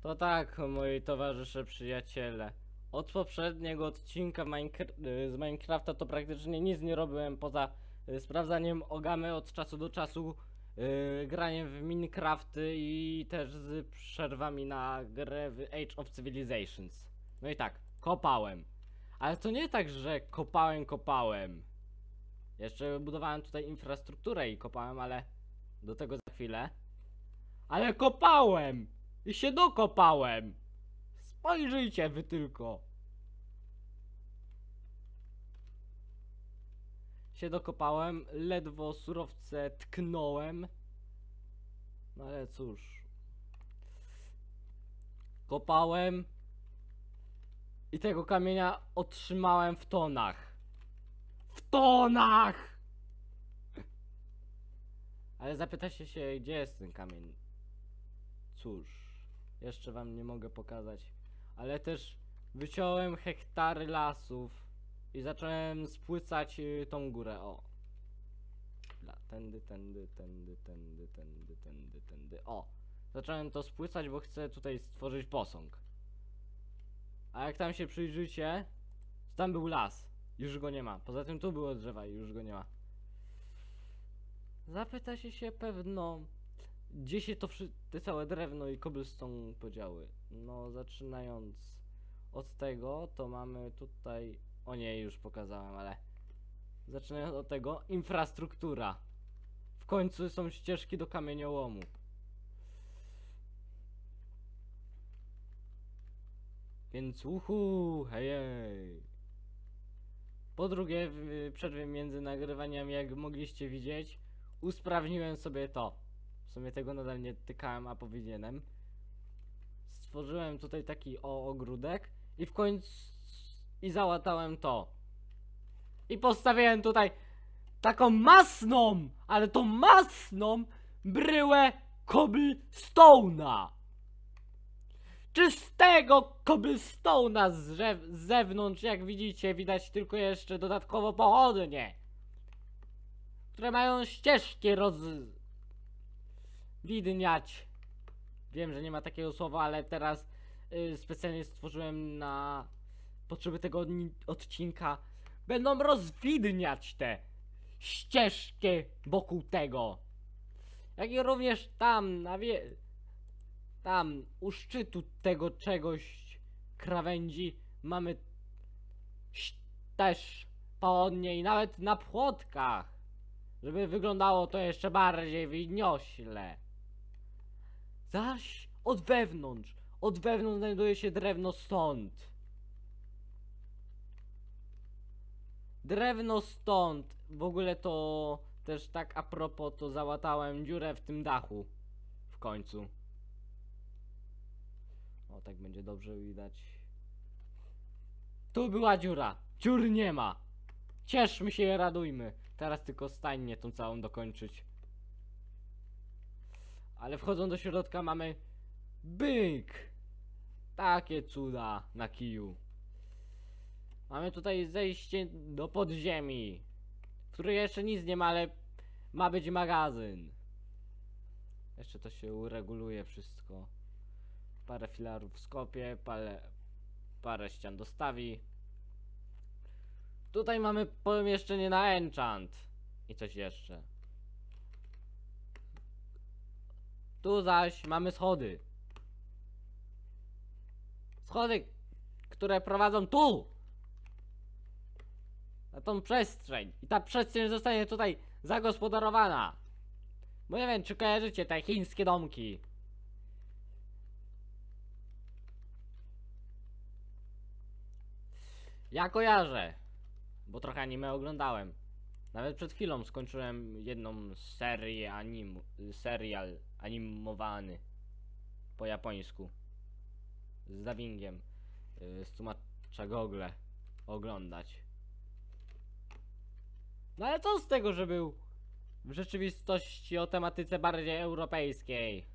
To tak, moi towarzysze, przyjaciele. Od poprzedniego odcinka z Minecrafta to praktycznie nic nie robiłem poza sprawdzaniem Ogamy od czasu do czasu, graniem w Minecrafty i też z przerwami na grę w Age of Civilizations. No i tak, kopałem. Ale to nie tak, że kopałem. Jeszcze budowałem tutaj infrastrukturę i kopałem, ale do tego za chwilę. Ale kopałem! I się dokopałem! Spojrzyjcie wy tylko! Się dokopałem, ledwo surowce tknąłem. No ale cóż. Kopałem. I tego kamienia otrzymałem w tonach. W tonach! Ale zapytacie się, gdzie jest ten kamień? Cóż, jeszcze wam nie mogę pokazać. Ale też wyciąłem hektary lasów i zacząłem spłycać tą górę. O. Tędy. O. Zacząłem to spłycać, bo chcę tutaj stworzyć posąg. A jak tam się przyjrzycie, to tam był las. Już go nie ma. Poza tym tu było drzewa i już go nie ma. Zapytacie się pewno, gdzie się te całe drewno i cobblestone podziały. No, zaczynając od tego, to mamy tutaj... O nie, już pokazałem, ale... Zaczynając od tego, infrastruktura. W końcu są ścieżki do kamieniołomu. Więc hej. Po drugie, w przerwie między nagrywaniami, jak mogliście widzieć, usprawniłem sobie to. W sumie tego nadal nie tykałem, a powinienem. Stworzyłem tutaj taki ogródek i w końcu... I załatałem to. I postawiłem tutaj taką masną, ale to masną bryłę cobblestone'a. Czystego cobblestone'a z zewnątrz, jak widzicie, widać tylko jeszcze dodatkowo pochodnie, które mają ścieżki widniać. Wiem, że nie ma takiego słowa, ale teraz specjalnie stworzyłem na potrzeby tego odcinka. Będą rozwidniać te ścieżki wokół tego. Jak i również tam, tam u szczytu tego czegoś krawędzi mamy też pochodnie i nawet na płotkach, żeby wyglądało to jeszcze bardziej wyniośle. Zaś od wewnątrz znajduje się drewno stąd. Drewno stąd. W ogóle to też tak a propos, to załatałem dziurę w tym dachu. W końcu. O, tak będzie dobrze widać. Tu była dziura. Dziur nie ma. Cieszmy się i radujmy. Teraz tylko stajnię tą całą dokończyć. Ale wchodząc do środka mamy byk. Takie cuda na kiju. Mamy tutaj zejście do podziemi, w której jeszcze nic nie ma, ale ma być magazyn. Jeszcze to się ureguluje wszystko. Parę filarów skopię, parę ścian dostawi. Tutaj mamy pomieszczenie na enchant. I coś jeszcze. Tu zaś mamy schody. Schody, które prowadzą tu! Na tą przestrzeń. I ta przestrzeń zostanie tutaj zagospodarowana. Bo nie wiem, czy kojarzycie te chińskie domki. Ja kojarzę, bo trochę anime oglądałem. Nawet przed chwilą skończyłem jedną serię serial animowany po japońsku z dubbingiem, z tłumacza Google oglądać. No ale co z tego, że był w rzeczywistości o tematyce bardziej europejskiej?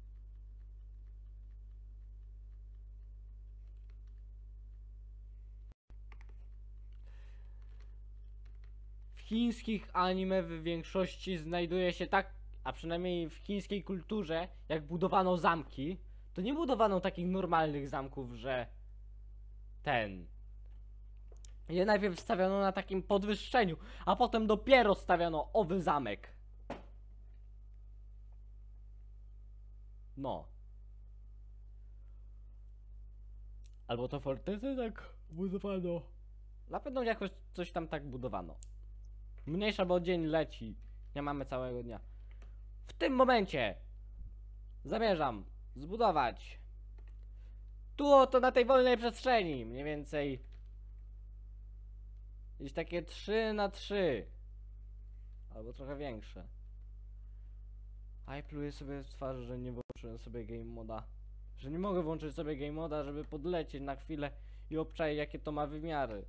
W chińskich anime w większości znajduje się tak, a przynajmniej w chińskiej kulturze, jak budowano zamki, to nie budowano takich normalnych zamków, że je najpierw stawiano na takim podwyższeniu, a potem dopiero stawiano owy zamek. No. Albo to fortecy tak budowano. Na pewno jakoś coś tam tak budowano. Mniejsza, bo dzień leci. Nie mamy całego dnia. W tym momencie zamierzam zbudować tu oto na tej wolnej przestrzeni mniej więcej gdzieś takie 3×3 albo trochę większe. A i pluję sobie w twarz, że nie włączyłem sobie game moda. Że nie mogę włączyć sobie game moda, żeby podlecieć na chwilę i obczaić, jakie to ma wymiary.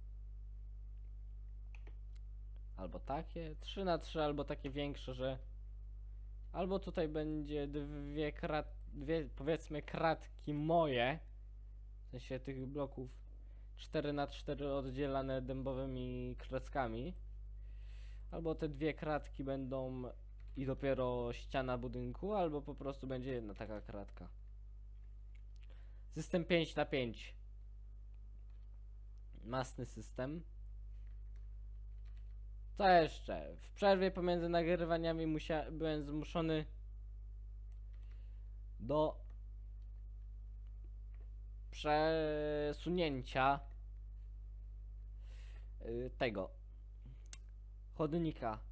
Albo takie 3×3, albo takie większe, że albo tutaj będzie dwie powiedzmy kratki moje, w sensie tych bloków 4×4 oddzielane dębowymi kreckami, albo te dwie kratki będą i dopiero ściana budynku, albo po prostu będzie jedna taka kratka. System 5×5. Masny system. Co jeszcze? W przerwie pomiędzy nagrywaniami byłem zmuszony do przesunięcia tego chodnika.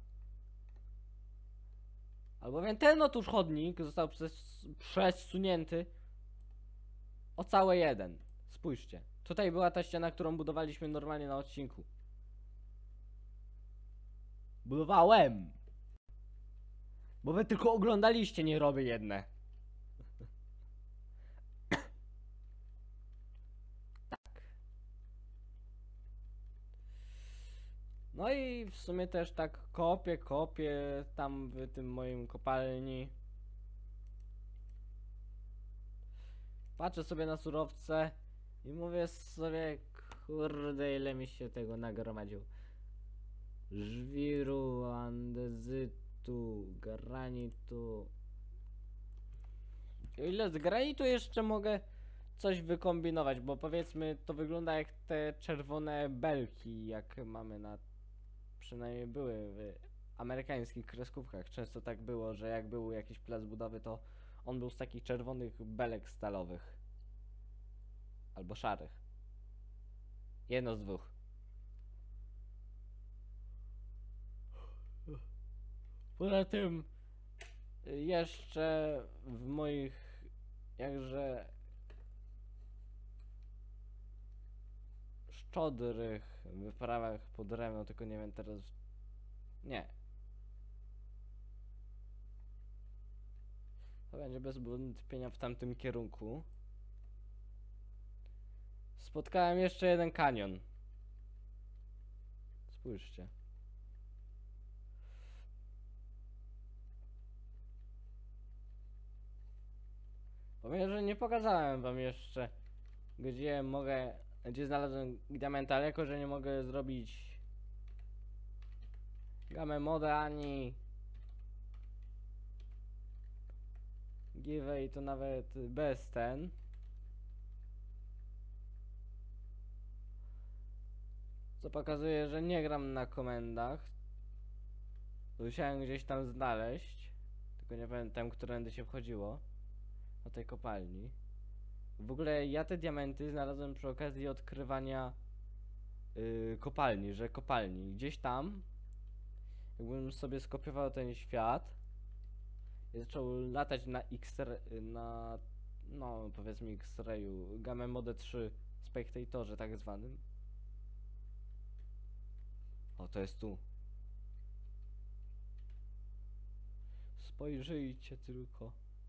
Albowiem ten otóż chodnik został przesunięty o cały jeden. Spójrzcie. Tutaj była ta ściana, którą budowaliśmy normalnie na odcinku. Budowałem! Bo wy tylko oglądaliście, nie robię jedne. Tak. No i w sumie też tak kopię tam w tym moim kopalni. Patrzę sobie na surowce i mówię sobie, kurde, ile mi się tego nagromadziło. Żwiru, andezytu, granitu. O ile z granitu jeszcze mogę coś wykombinować, bo powiedzmy to wygląda jak te czerwone belki, jak mamy na... Przynajmniej były w amerykańskich kreskówkach. Często tak było, że jak był jakiś plac budowy, to on był z takich czerwonych belek stalowych. Albo szarych. Jedno z dwóch. Poza tym jeszcze w moich jakże szczodrych wyprawach po drewno, tylko nie wiem teraz... Nie. To będzie bez wątpienia w tamtym kierunku. Spotkałem jeszcze jeden kanion. Spójrzcie. Powiem, że nie pokazałem wam jeszcze, gdzie znalazłem diamenta, ale jako, że nie mogę zrobić game moda ani giveaway, to nawet bez ten. Co pokazuje, że nie gram na komendach. Musiałem gdzieś tam znaleźć, tylko nie pamiętam, którędy się wchodziło. Do tej kopalni. W ogóle ja te diamenty znalazłem przy okazji odkrywania kopalni, że kopalni. Gdzieś tam, jakbym sobie skopiował ten świat i zaczął latać na no powiedzmy X-rayu, Game Mode 3 Spectatorze tak zwanym. O, to jest tu. Spojrzyjcie tylko.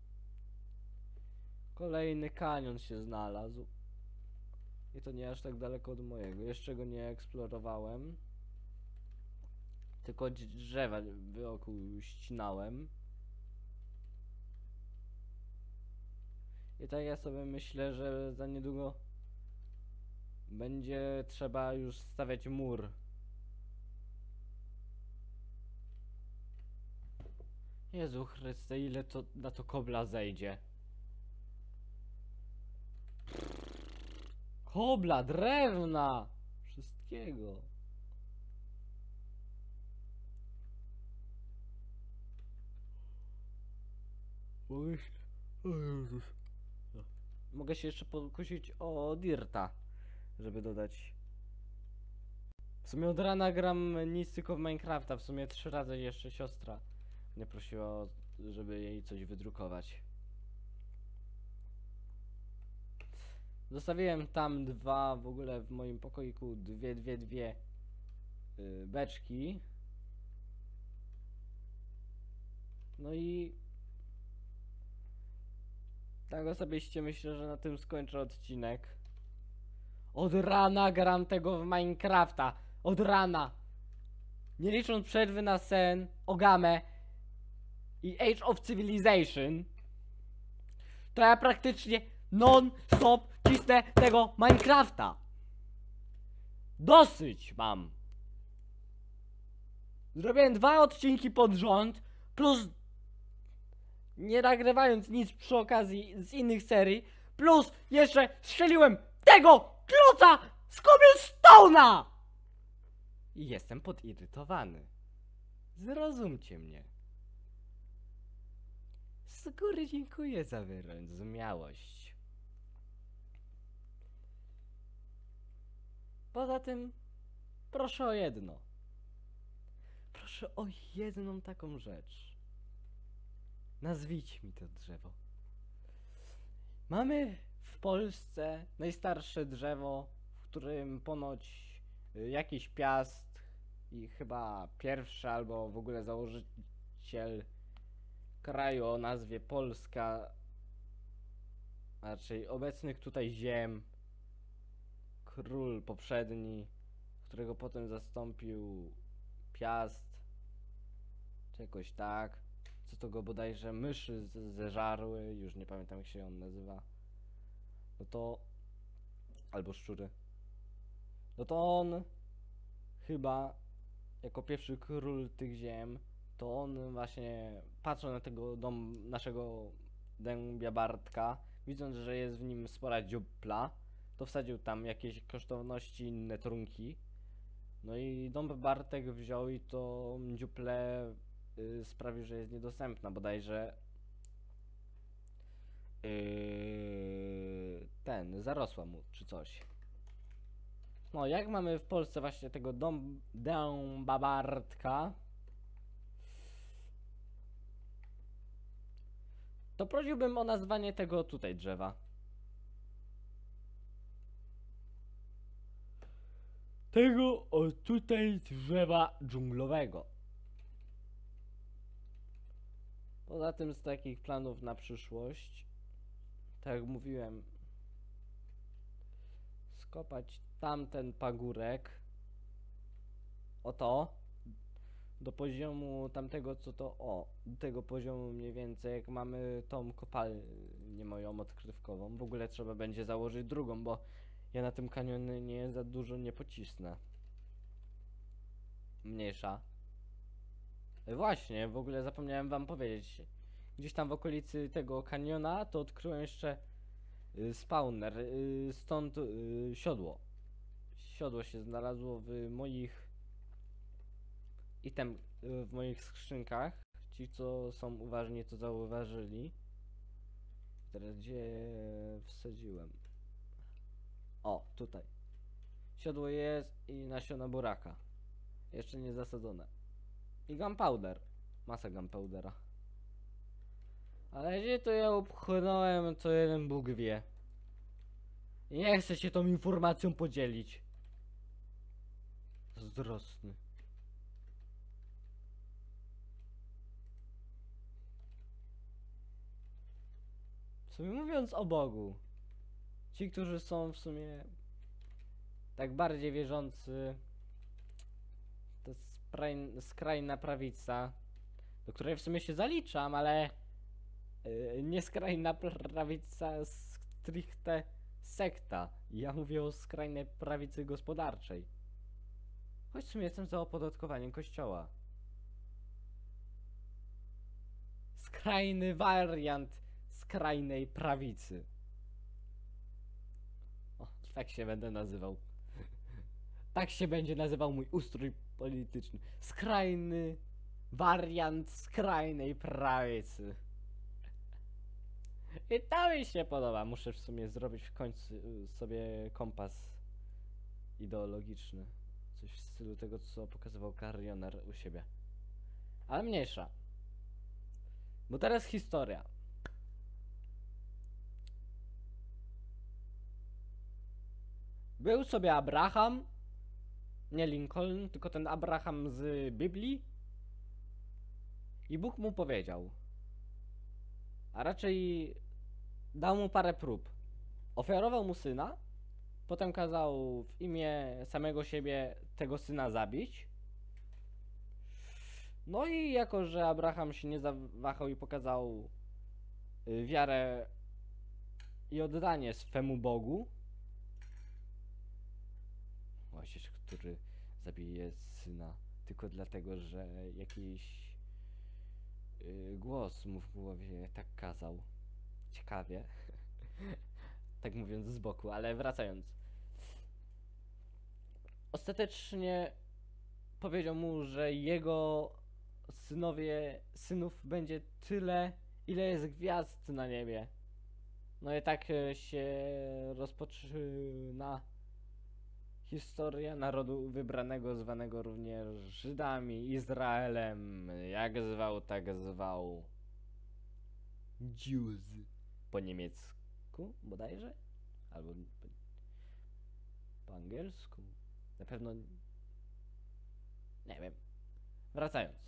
Kolejny kanion się znalazł. I to nie aż tak daleko od mojego. Jeszcze go nie eksplorowałem. Tylko drzewa wokół ścinałem. I tak ja sobie myślę, że za niedługo będzie trzeba już stawiać mur. Jezu Chryste, ile to na to kobla zejdzie. Kobla, drewna, wszystkiego. Mogę się jeszcze pokusić o Dirta, żeby dodać. W sumie od rana gram nic tylko w Minecrafta. W sumie 3 razy jeszcze siostra mnie prosiła, żeby jej coś wydrukować. Zostawiłem tam dwa, w ogóle w moim pokoiku dwie beczki. No i tak osobiście myślę, że na tym skończę odcinek. Od rana gram tego w Minecrafta. Od rana. Nie licząc przerwy na sen, Ogamę i Age of Civilization, to ja praktycznie non-stop cisnę tego Minecrafta. Dosyć mam. Zrobiłem 2 odcinki pod rząd, plus nie nagrywając nic przy okazji z innych serii, plus jeszcze strzeliłem tego kloca z Cobblestone'a! I jestem podirytowany. Zrozumcie mnie. Z góry dziękuję za wyrozumiałość. Poza tym, proszę o jedno. Proszę o jedną taką rzecz. Nazwijcie mi to drzewo. Mamy w Polsce najstarsze drzewo, w którym ponoć jakiś piast i chyba pierwszy albo w ogóle założyciel kraju o nazwie Polska, a raczej obecnych tutaj ziem, król poprzedni, którego potem zastąpił Piast, czy jakoś tak, co to go bodajże myszy zeżarły, już nie pamiętam jak się on nazywa, no to, albo szczury, no to on chyba jako pierwszy król tych ziem, to on właśnie patrząc na tego naszego dębia Bartka, widząc, że jest w nim spora dziupla, to wsadził tam jakieś kosztowności, inne trunki. No i dąb Bartek wziął i to dziuplę sprawił, że jest niedostępna, bodajże zarosła mu, czy coś. No, jak mamy w Polsce właśnie tego dęba Bartka, to prosiłbym o nazwanie tego tutaj drzewa. Tego o tutaj drzewa dżunglowego. Poza tym z takich planów na przyszłość, tak jak mówiłem, skopać tamten pagórek, oto, do poziomu tamtego co to, do tego poziomu mniej więcej, jak mamy tą kopalnię moją odkrywkową. W ogóle trzeba będzie założyć drugą, bo ja na tym kanionie za dużo nie pocisnę. Mniejsza. Właśnie, w ogóle zapomniałem wam powiedzieć. Gdzieś tam w okolicy tego kaniona to odkryłem jeszcze spawner, stąd siodło. Siodło się znalazło w moich w moich skrzynkach. Ci co są uważni to zauważyli. Teraz gdzie wsadziłem? O, tutaj. Siodło jest i nasiona buraka. Jeszcze nie zasadzone. I gunpowder. Masa gunpowdera. Ale gdzie to ja upchnąłem, to jeden Bóg wie. I nie chcę się tą informacją podzielić. Zazdrosny. W sumie mówiąc o Bogu, ci, którzy są w sumie tak bardziej wierzący, to skrajna prawica, do której w sumie się zaliczam, ale nie skrajna prawica stricte sekta. Ja mówię o skrajnej prawicy gospodarczej. Choć w sumie jestem za opodatkowaniem kościoła. Skrajny wariant skrajnej prawicy. O, Tak się będę nazywał. Tak się będzie nazywał mój ustrój polityczny. Skrajny wariant skrajnej prawicy. I to mi się podoba. Muszę w sumie zrobić w końcu sobie kompas ideologiczny. Coś w stylu tego, co pokazywał Carrioner u siebie. Ale mniejsza. Bo teraz historia. Był sobie Abraham. Nie Lincoln, tylko ten Abraham z Biblii. I Bóg mu powiedział. A raczej dał mu parę prób. Ofiarował mu syna. Potem kazał w imię samego siebie tego syna zabić. No i jako, że Abraham się nie zawahał i pokazał wiarę i oddanie swemu Bogu, właśnie, który zabije syna tylko dlatego, że jakiś głos mu w głowie tak kazał. Ciekawie. Tak mówiąc z boku, ale wracając. Ostatecznie powiedział mu, że jego synów będzie tyle, ile jest gwiazd na niebie. No i tak się rozpoczyna historia narodu wybranego, zwanego również Żydami, Izraelem. Jak zwał, tak zwał. Jews. Po niemiecku bodajże? Albo po angielsku? Na pewno... Nie wiem. Wracając.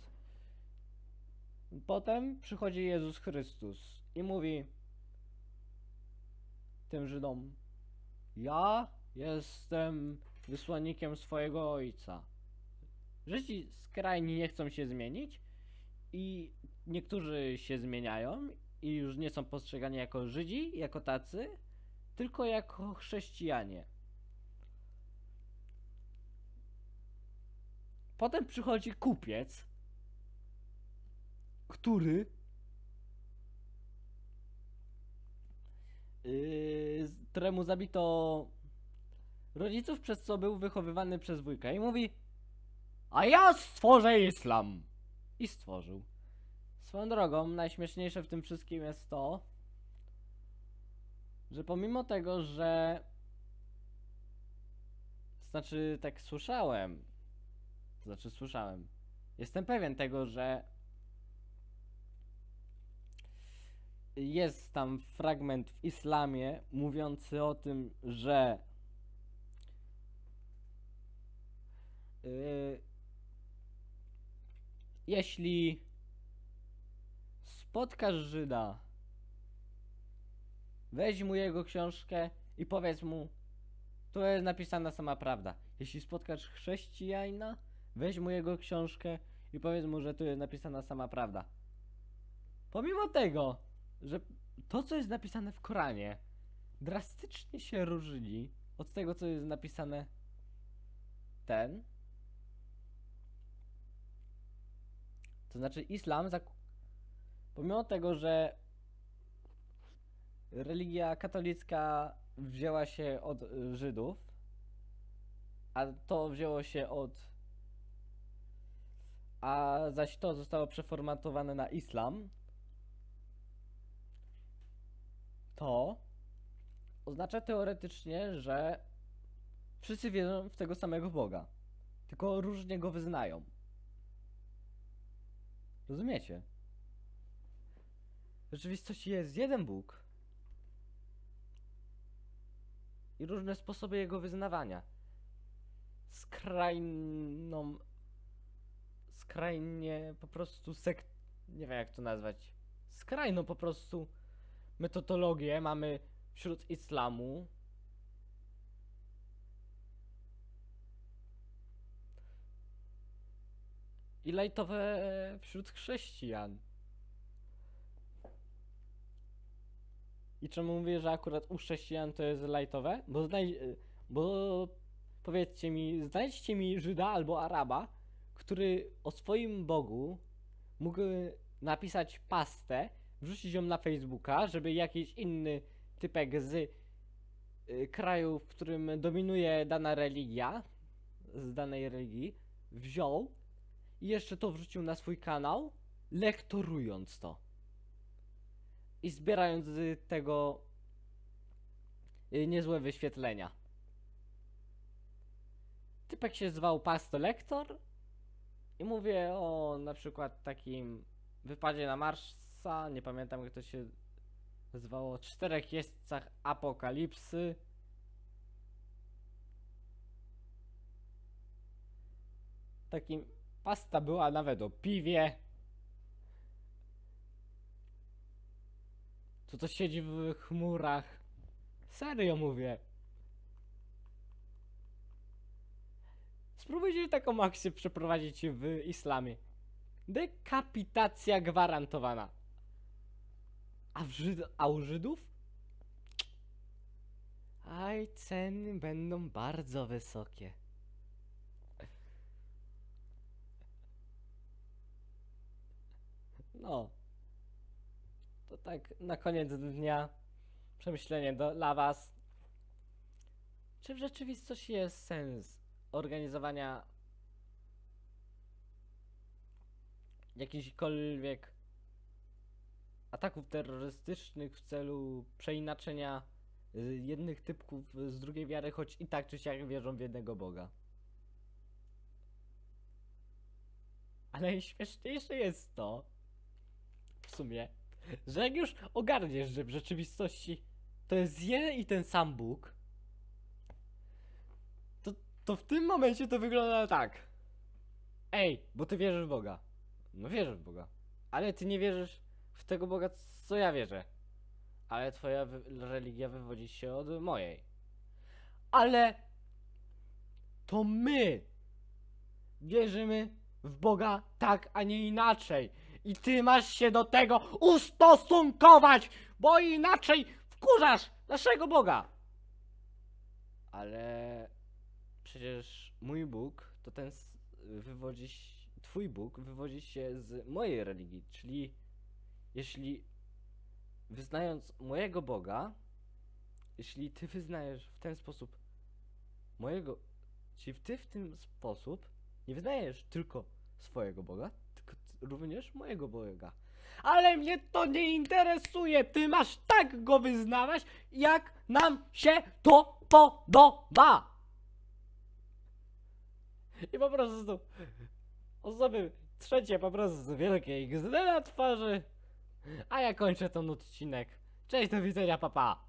Potem przychodzi Jezus Chrystus i mówi tym Żydom: ja jestem wysłannikiem swojego Ojca. Żydzi skrajni nie chcą się zmienić i niektórzy się zmieniają i już nie są postrzegani jako Żydzi, jako tacy, tylko jako chrześcijanie. Potem przychodzi kupiec, któremu zabito rodziców, przez co był wychowywany przez wujka, i mówi: a ja stworzę islam. I stworzył. Swoją drogą, najśmieszniejsze w tym wszystkim jest to, że pomimo tego, że... tak słyszałem. Jestem pewien tego, że jest tam fragment w islamie mówiący o tym, że jeśli spotkasz Żyda, weź mu jego książkę i powiedz mu: tu jest napisana sama prawda. Jeśli spotkasz chrześcijanina, weź mu jego książkę i powiedz mu, że tu jest napisana sama prawda. Pomimo tego, że to, co jest napisane w Koranie, drastycznie się różni od tego, co jest napisane to znaczy islam, pomimo tego, że religia katolicka wzięła się od Żydów, a zaś to zostało przeformatowane na islam, to oznacza teoretycznie, że wszyscy wierzą w tego samego Boga, tylko różnie go wyznają. Rozumiecie? W rzeczywistości jest jeden Bóg i różne sposoby jego wyznawania. Skrajnie po prostu nie wiem jak to nazwać. Skrajną po prostu metodologię mamy wśród islamu. I lajtowe wśród chrześcijan. I czemu mówię, że akurat u chrześcijan to jest lajtowe? Bo powiedzcie mi, znajdźcie mi Żyda albo Araba, który o swoim Bogu mógł napisać pastę, wrzucić ją na Facebooka, żeby jakiś inny typek z kraju, w którym dominuje dana religia, z danej religii, wziął i jeszcze to wrzucił na swój kanał, lektorując to. I zbierając z tego niezłe wyświetlenia. Typek się zwał Pastolektor i mówię o na przykład takim wypadzie na Marsa, nie pamiętam jak to się zwało, 4 jeźdźcach apokalipsy. Takim pasta była nawet o piwie. Co to siedzi w chmurach. Serio mówię. Spróbujcie taką akcję przeprowadzić w islamie. Dekapitacja gwarantowana. A u Żydów? Aj, ceny będą bardzo wysokie. No. To tak na koniec dnia przemyślenie dla was. Czy w rzeczywistości jest sens organizowania jakichkolwiek ataków terrorystycznych w celu przeinaczenia jednych typków z drugiej wiary, choć i tak czy siak wierzą w jednego Boga? Ale najśmieszniejsze jest to, w sumie, że jak już ogarniesz, że w rzeczywistości to jest jeden i ten sam Bóg, to w tym momencie to wygląda tak. Ej, bo ty wierzysz w Boga. No wierzysz w Boga. Ale ty nie wierzysz w tego Boga, co ja wierzę. Ale twoja religia wywodzi się od mojej. Ale to my wierzymy w Boga tak, a nie inaczej. I ty masz się do tego ustosunkować, bo inaczej wkurzasz naszego Boga. Ale przecież mój Bóg to ten twój Bóg wywodzi się z mojej religii, czyli jeśli wyznając mojego Boga, jeśli ty wyznajesz w ten sposób mojego, czyli ty w ten sposób nie wyznajesz tylko swojego Boga, tylko również mojego Boga. Ale mnie to nie interesuje, ty masz tak go wyznawać, jak nam się to podoba. I po prostu osoby trzecie po prostu wielkie XD na twarzy. A ja kończę ten odcinek. Cześć, do widzenia, papa.